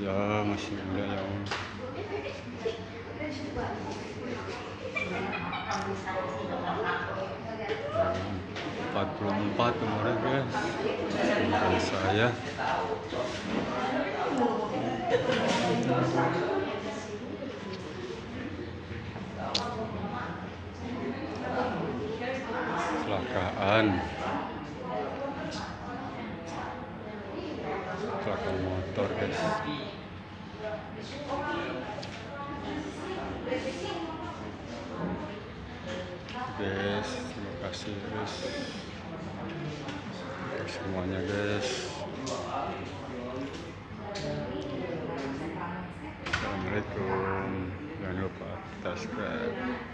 ya, masih muda ya. 44 umurnya guys. Bukan saya. Kecelakaan motor guys. Guys, terima kasih guys untuk semuanya guys. Assalamualaikum, jangan lupa subscribe.